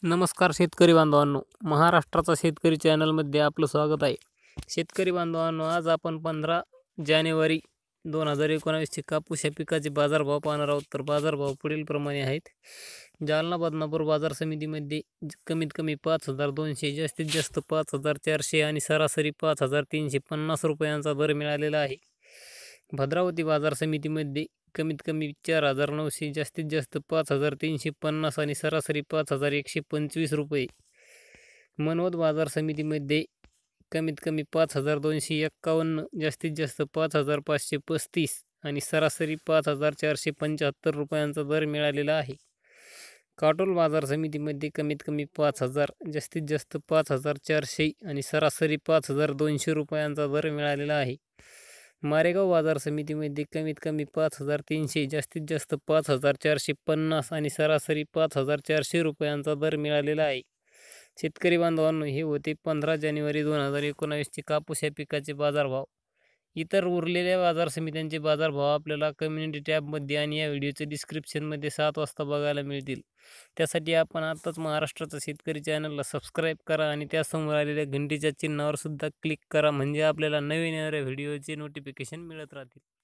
नमस्कार शेतकरी बांधवांनो, महाराष्ट्राचा शेतकरी चॅनलमध्ये आपलं स्वागत आहे. शेतकरी बांधवांनो, आज आपण 15 जानेवारी 2019चे कापूस या पिकाचे बाजारभाव पाहणार आहोत. तर बाजारभाव पुढीलप्रमाणे आहेत. जालना बदनापूर बाजार समितीमध्ये कमीत कमी 5200, जास्तीत जास्त 5400 आणि सरासरी 5350 रुपयांचा दर मिळालेला आहे. भद्रावती बाजार समितीमध्ये कमीत कमी 4900, जास्तीत जास्त 5350 आणि सरासरी 5125 रुपये. मनोद बाजार समितीमध्ये कमीत कमी 5251, जास्तीत जास्त 5535 आणि सरासरी 5475 रुपयांचा दर मिळालेला आहे. काटोल बाजार समितीमध्ये कमीत कमी 5000, जास्तीत जास्त 5400 आणि सरासरी 5200 रुपयांचा दर मिळालेला आहे. मारेगाव बाजार समितीमध्ये कमीत कमी 5300, जास्तीत जास्त 5450 आणि सरासरी 5400 रुपयांचा दर मिळालेला आहे. शेतकरी बांधवांनो, हे होते 15 जानेवारी 2019चे कापूस या पिकाचे बाजारभाव. इतर उरलेल्या बाजार समित्यांचे बाजारभाव आपल्याला कम्युनिटी टॅबमध्ये आणि या व्हिडिओच्या डिस्क्रिप्शनमध्ये 7 वाजता बघायला मिळतील. त्यासाठी आपण आत्ताच महाराष्ट्राचा शेतकरी चॅनलला सबस्क्राईब करा आणि त्यासमोर आलेल्या घंटीच्या चिन्हावर सुद्धा क्लिक करा, म्हणजे आपल्याला नवीन येणाऱ्या व्हिडिओचे नोटिफिकेशन मिळत राहतील.